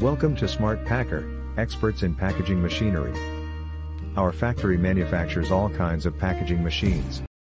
Welcome to Smart Packer, experts in packaging machinery. Our factory manufactures all kinds of packaging machines.